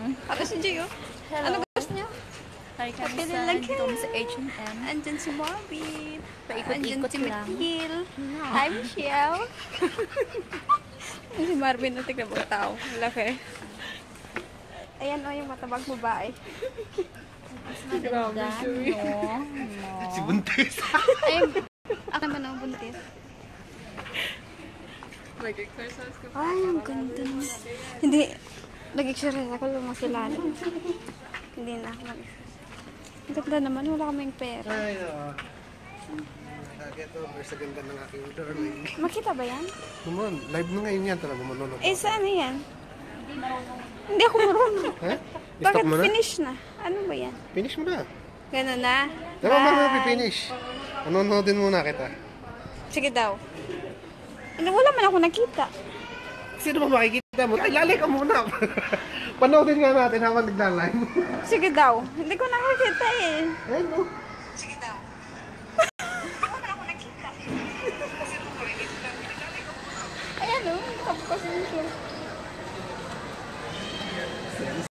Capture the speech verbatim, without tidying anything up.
Ako si Gio. Ano gusto niyo? Hi, kami Pili sa, lang dito kami sa H and M. Andyan si Marvin. Paikot-ikot si lang. Mitil. Hi, Michelle. Si Marvin na tignan mo tao. Laki. Ayan o, yung matabag babae. Maganda, no? Si Buntis. Ay, ako naman ang buntis. Ay, ang ganda naman. Hindi, nag-exercise ako lumakilala. Hindi na ako mag-exercise. Ang ganda naman, wala kaming pera. Ay, no. Ito, sa ganda ng aking darling. Makita ba yan? Naman, live na ngayon yan talaga manunod. Eh, saan yan? Hindi ako marunong. Ha? Bakit Stop mo na? finish na? Ano ba yan? Finish mo na. Ganun na? Pero mo na Bye. finish. Anonoodin muna kita. Sige daw. Ano, wala man ako nakita. Sino ba makikita mo? Ay, lalay ka muna. Panoodin nga natin habang naglalay. Sige daw. Hindi ko nakakita eh. Ayun, no? Sige daw. Wala ako nakita. Ayan o. Tapos ko siya.